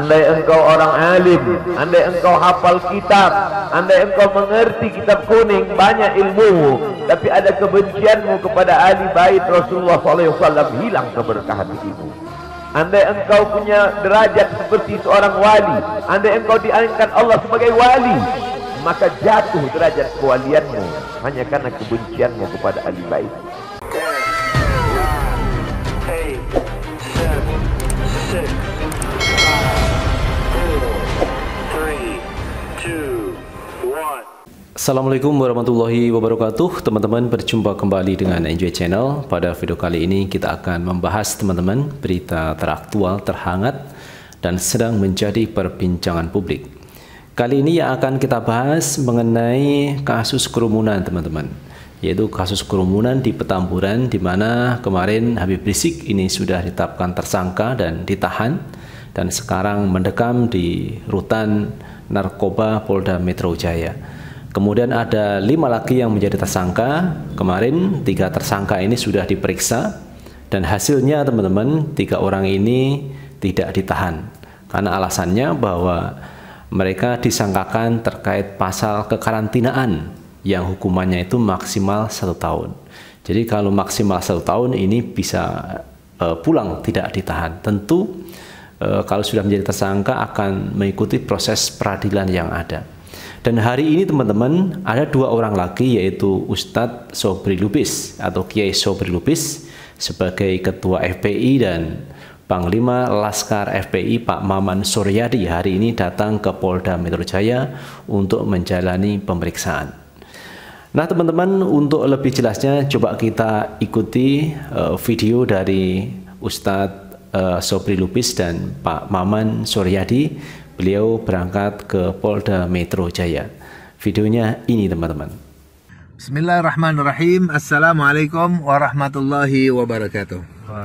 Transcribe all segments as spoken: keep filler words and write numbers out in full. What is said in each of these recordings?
Andai engkau orang alim, andai engkau hafal kitab, andai engkau mengerti kitab kuning, banyak ilmu, tapi ada kebencianmu kepada ahli bait Rasulullah shallallahu alaihi wasallam, hilang keberkahan hidupmu. Andai engkau punya derajat seperti seorang wali, andai engkau diangkat Allah sebagai wali, maka jatuh derajat kewalianmu hanya karena kebencianmu kepada ahli bait. Assalamualaikum warahmatullahi wabarakatuh. Teman-teman, berjumpa kembali dengan Enjoy Channel. Pada video kali ini kita akan membahas teman-teman berita teraktual, terhangat dan sedang menjadi perbincangan publik. Kali ini yang akan kita bahas mengenai kasus kerumunan teman-teman, yaitu kasus kerumunan di Petamburan, di mana kemarin Habib Rizik ini sudah ditetapkan tersangka dan ditahan, dan sekarang mendekam di rutan narkoba Polda Metro Jaya. Kemudian ada lima lagi yang menjadi tersangka. Kemarin tiga tersangka ini sudah diperiksa, dan hasilnya teman-teman, tiga orang ini tidak ditahan karena alasannya bahwa mereka disangkakan terkait pasal kekarantinaan yang hukumannya itu maksimal satu tahun. Jadi kalau maksimal satu tahun ini bisa uh, pulang, tidak ditahan. Tentu uh, kalau sudah menjadi tersangka akan mengikuti proses peradilan yang ada. Dan hari ini teman-teman ada dua orang lagi, yaitu Ustadz Sobri Lubis atau Kiai Sobri Lubis sebagai Ketua F P I dan Panglima Laskar F P I Pak Maman Suryadi hari ini datang ke Polda Metro Jaya untuk menjalani pemeriksaan. Nah teman-teman, untuk lebih jelasnya coba kita ikuti uh, video dari Ustadz uh, Sobri Lubis dan Pak Maman Suryadi. Beliau berangkat ke Polda Metro Jaya. Videonya ini teman-teman. Bismillahirrahmanirrahim. Assalamualaikum warahmatullahi wabarakatuh.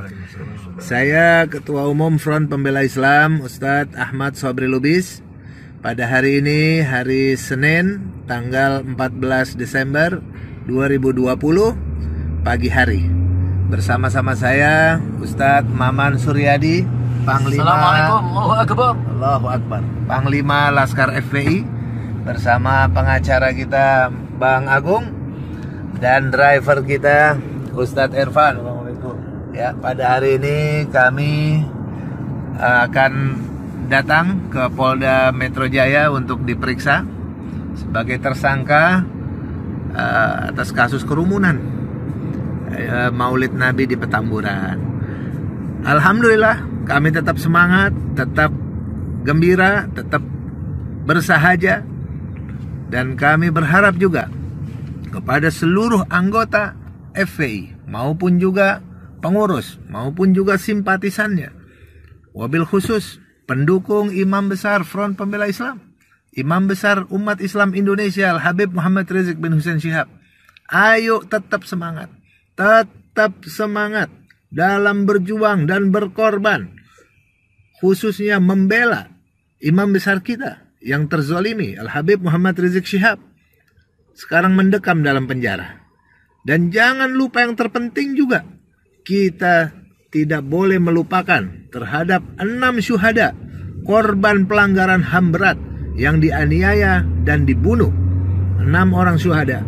Saya Ketua Umum Front Pembela Islam Ustadz Ahmad Sobri Lubis. Pada hari ini, hari Senin, tanggal empat belas Desember dua ribu dua puluh, pagi hari, bersama-sama saya Ustadz Maman Suryadi, Panglima Allahu Akbar. Allahu Akbar. Panglima Laskar F P I, bersama pengacara kita Bang Agung dan driver kita Ustadz Irfan. Ya, pada hari ini kami akan datang ke Polda Metro Jaya untuk diperiksa sebagai tersangka uh, atas kasus kerumunan uh, Maulid Nabi di Petamburan. Alhamdulillah, kami tetap semangat, tetap gembira, tetap bersahaja, dan kami berharap juga kepada seluruh anggota F P I maupun juga pengurus maupun juga simpatisannya, wabil khusus pendukung Imam Besar Front Pembela Islam, Imam Besar Umat Islam Indonesia Al Habib Muhammad Rizik bin Hussein Syihab, ayo tetap semangat, tetap semangat dalam berjuang dan berkorban, khususnya membela Imam besar kita yang terzolimi, Al Habib Muhammad Rizik Syihab, sekarang mendekam dalam penjara. Dan jangan lupa yang terpenting juga, kita tidak boleh melupakan terhadap enam syuhada, korban pelanggaran H A M berat yang dianiaya dan dibunuh. Enam orang syuhada,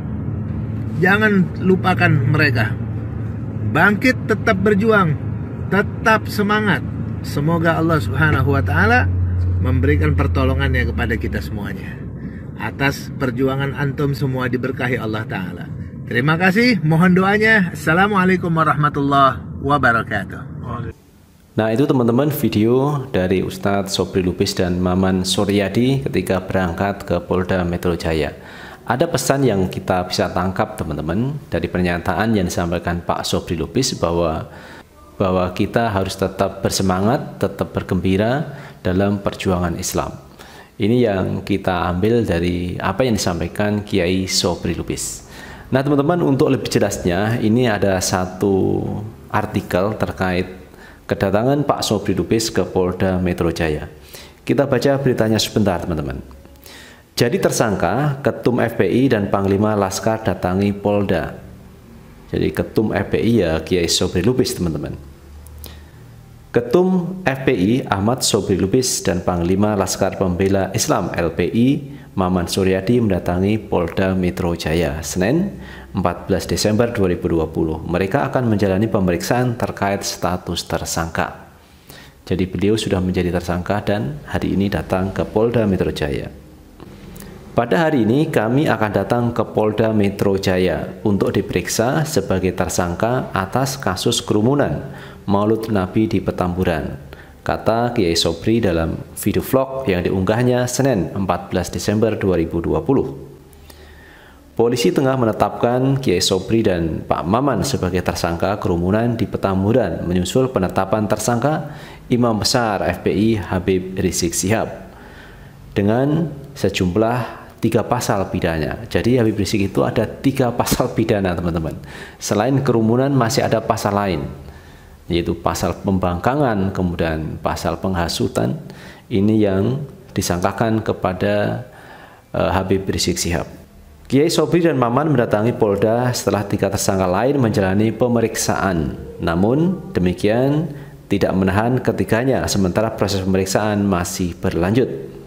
jangan lupakan mereka. Bangkit, tetap berjuang, tetap semangat. Semoga Allah Subhanahu wa Ta'ala memberikan pertolongannya kepada kita semuanya. Atas perjuangan antum semua diberkahi Allah Ta'ala. Terima kasih, mohon doanya. Assalamualaikum warahmatullahi wabarakatuh. Nah itu teman-teman video dari Ustadz Sobri Lubis dan Maman Suryadi ketika berangkat ke Polda Metro Jaya. Ada pesan yang kita bisa tangkap teman-teman dari pernyataan yang disampaikan Pak Sobri Lubis bahwa bahwa kita harus tetap bersemangat, tetap bergembira dalam perjuangan Islam. Ini yang kita ambil dari apa yang disampaikan Kiai Sobri Lubis. Nah teman-teman, untuk lebih jelasnya ini ada satu artikel terkait kedatangan Pak Sobri Lubis ke Polda Metro Jaya. Kita baca beritanya sebentar teman-teman. Jadi tersangka, Ketum F P I dan Panglima Laskar datangi Polda. Jadi Ketum F P I ya Kiai Sobri Lubis teman-teman. Ketum F P I Ahmad Sobri Lubis dan Panglima Laskar Pembela Islam L P I Maman Suryadi mendatangi Polda Metro Jaya Senin empat belas Desember dua ribu dua puluh. Mereka akan menjalani pemeriksaan terkait status tersangka. Jadi beliau sudah menjadi tersangka dan hari ini datang ke Polda Metro Jaya. Pada hari ini kami akan datang ke Polda Metro Jaya untuk diperiksa sebagai tersangka atas kasus kerumunan Maulid Nabi di Petamburan, kata Kiai Sobri dalam video vlog yang diunggahnya Senin empat belas Desember dua ribu dua puluh. Polisi tengah menetapkan Kiai Sobri dan Pak Maman sebagai tersangka kerumunan di Petamburan menyusul penetapan tersangka Imam Besar F P I Habib Rizik Syihab dengan sejumlah tiga pasal pidana. Jadi Habib Rizik itu ada tiga pasal pidana, teman-teman. Selain kerumunan masih ada pasal lain, yaitu pasal pembangkangan, kemudian pasal penghasutan. Ini yang disangkakan kepada uh, Habib Rizik Syihab. Kiai Sobri dan Maman mendatangi Polda setelah tiga tersangka lain menjalani pemeriksaan. Namun demikian tidak menahan ketiganya, sementara proses pemeriksaan masih berlanjut.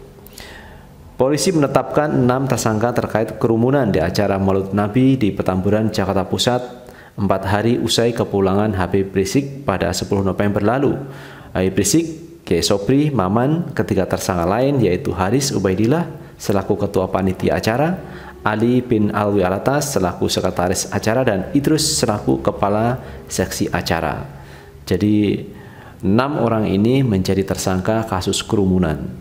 Polisi menetapkan enam tersangka terkait kerumunan di acara Maulid Nabi di Petamburan, Jakarta Pusat, empat hari usai kepulangan Habib Rizik pada sepuluh November lalu. Habib Rizik, Kiai Sobri, Maman, ketiga tersangka lain yaitu Haris Ubaidillah selaku ketua panitia acara, Ali bin Alwi Alatas selaku sekretaris acara, dan Idrus selaku kepala seksi acara. Jadi enam orang ini menjadi tersangka kasus kerumunan.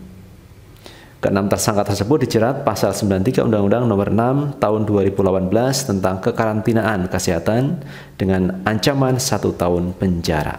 Keenam tersangka tersebut dijerat pasal sembilan puluh tiga Undang-Undang Nomor enam Tahun dua ribu delapan belas tentang kekarantinaan kesehatan dengan ancaman satu tahun penjara.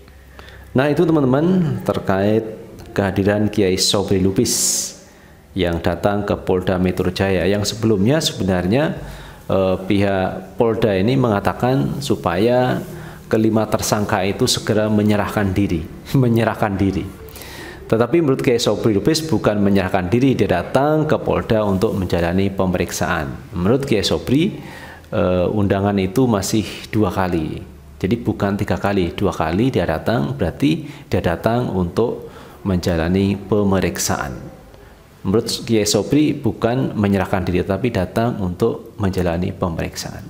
Nah, itu teman-teman terkait kehadiran Kiai Sobri Lubis yang datang ke Polda Metro Jaya, yang sebelumnya sebenarnya eh, pihak Polda ini mengatakan supaya kelima tersangka itu segera menyerahkan diri, menyerahkan diri. Tetapi menurut Kiai Sobri Lubis bukan menyerahkan diri, dia datang ke Polda untuk menjalani pemeriksaan. Menurut Kiai Sobri, eh, undangan itu masih dua kali, jadi bukan tiga kali, dua kali dia datang, berarti dia datang untuk menjalani pemeriksaan. Menurut Kiai Sobri bukan menyerahkan diri, tapi datang untuk menjalani pemeriksaan.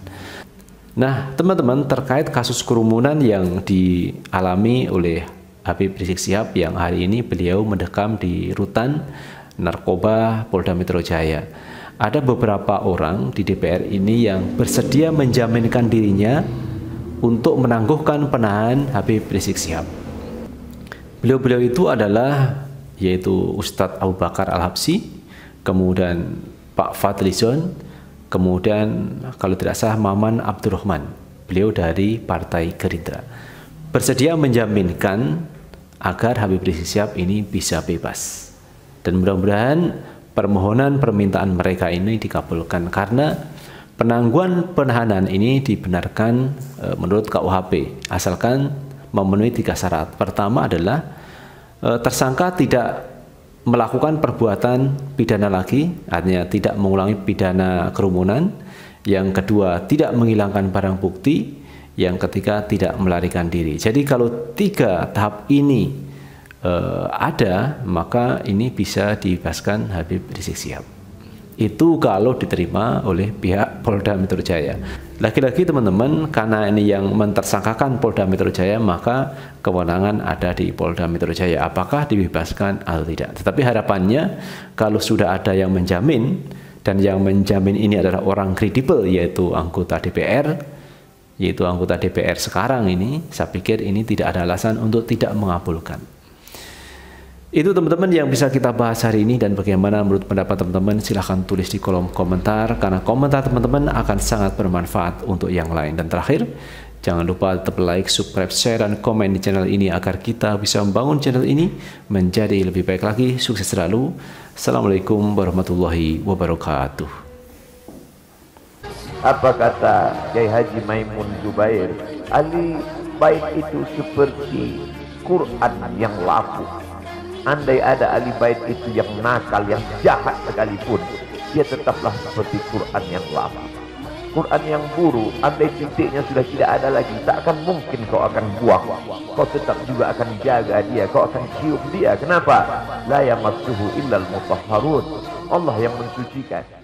Nah, teman-teman, terkait kasus kerumunan yang dialami oleh Habib Rizik Syihab yang hari ini beliau mendekam di Rutan Narkoba Polda Metro Jaya, ada beberapa orang di D P R ini yang bersedia menjaminkan dirinya untuk menangguhkan penahanan Habib Rizik Syihab. Beliau-beliau itu adalah yaitu Ustadz Abu Bakar Al-Habsyi, kemudian Pak Fadlizon, kemudian kalau tidak salah Maman Abdurrahman, beliau dari Partai Gerindra, bersedia menjaminkan agar Habib Rizik Syihab ini bisa bebas. Dan mudah-mudahan permohonan permintaan mereka ini dikabulkan, karena penangguhan penahanan ini dibenarkan e, menurut K U H P asalkan memenuhi tiga syarat. Pertama adalah e, tersangka tidak melakukan perbuatan pidana lagi, artinya tidak mengulangi pidana kerumunan. Yang kedua, tidak menghilangkan barang bukti. Yang ketiga, tidak melarikan diri. Jadi kalau tiga tahap ini e, ada, maka ini bisa dibebaskan Habib Rizik Syihab. Itu kalau diterima oleh pihak Polda Metro Jaya. Lagi-lagi teman-teman, karena ini yang mentersangkakan Polda Metro Jaya, maka kewenangan ada di Polda Metro Jaya. Apakah dibebaskan atau tidak? Tetapi harapannya kalau sudah ada yang menjamin, dan yang menjamin ini adalah orang kredibel, yaitu anggota D P R, yaitu anggota D P R sekarang ini, saya pikir ini tidak ada alasan untuk tidak mengabulkan. Itu teman-teman yang bisa kita bahas hari ini, dan bagaimana menurut pendapat teman-teman silahkan tulis di kolom komentar, karena komentar teman-teman akan sangat bermanfaat untuk yang lain. Dan terakhir, jangan lupa tetap like, subscribe, share, dan komen di channel ini agar kita bisa membangun channel ini menjadi lebih baik lagi. Sukses selalu. Assalamualaikum warahmatullahi wabarakatuh. Apa kata Kiai Haji Maimun Zubair? Ali bait itu seperti Quran yang lapuk. Andai ada ahli bait itu yang nakal, yang jahat sekalipun, dia tetaplah seperti Quran yang lapuk. Quran yang buruk, andai titiknya sudah tidak ada lagi, tak akan mungkin kau akan buang. Kau tetap juga akan jaga dia, kau akan cium dia. Kenapa? La yamassuhu illal mutahharun. Allah yang mensucikan.